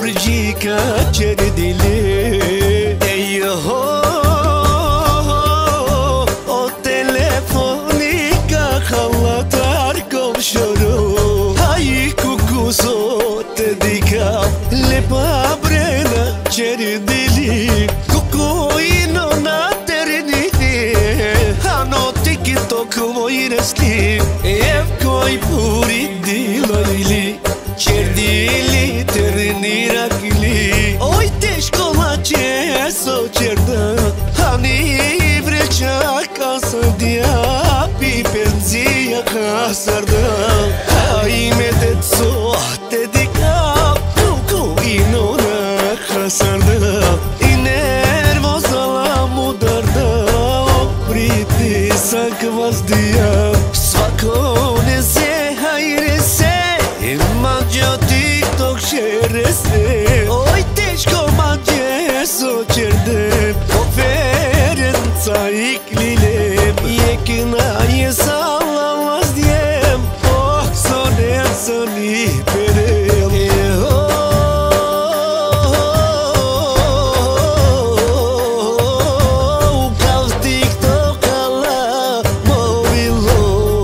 Georgica cerdili Ey ho O telefonica Halatar komşoru Hay kukuso te dika Lepa brena cerdili Kukuino na ternili Hano TikTok moj resli Ev koj puri dilajli Cerdili terni rakli Oj teško lače so cerda Hani vreća kasandija Pi penzija kasarda Ai medet so te dikap Kuku inona kasarda I nervoza la mudarda Opriti sak vazdija Svako ne se hajre se Mađo TikTok šerese Oj teško mađe so čerde Konferenca iklilem Jekina je salavaz djem Oh sonem sani perel Ukav TikTok ala mobilo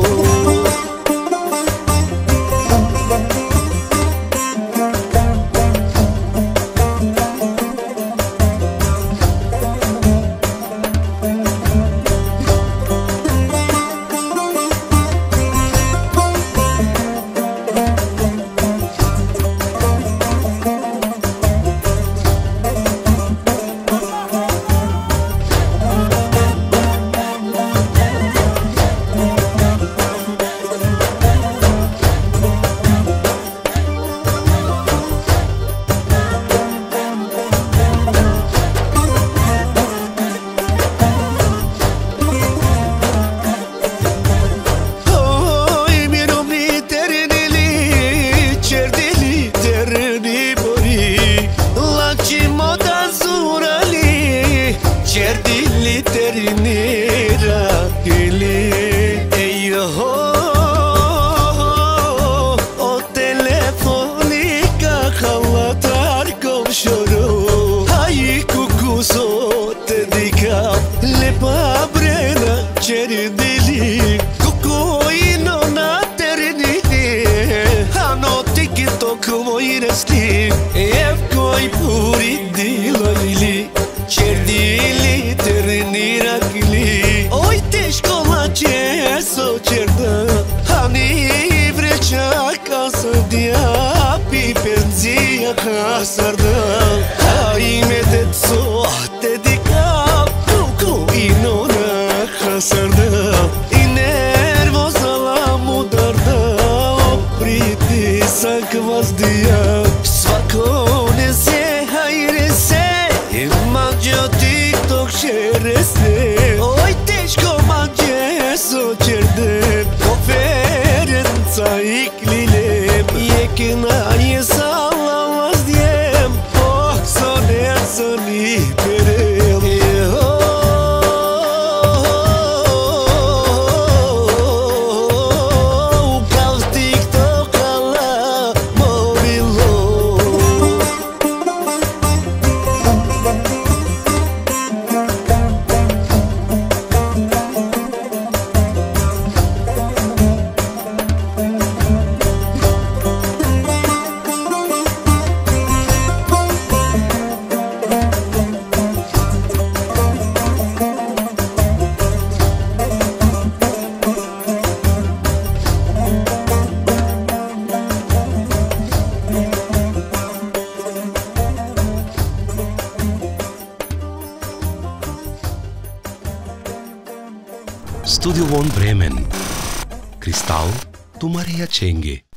Cerdili terni rakili Ey ho O telefonica Halatar komşoru Hay kukuso te dikap Lepa brena cerdili Kukuino na ternili Hano TikTok moj resli Ev koj puri dilajli Cerdili terni rakli Oj teško lače so cerda Hani vreća kasandija Pi penzija kasarda Ai medet so te dikap Kuku inona kasarda I nervoza la mudarda Opriti sak vazdija Svako ne se hajre se Mađo TikTok šerese Oj teško mađe so čerde Konferenca iklilem Jekina je salavaz djem Oh sonem sani perel Ukav TikTok ala mobilo Studio Von Bremen. Cristal tu Maria Cenghe.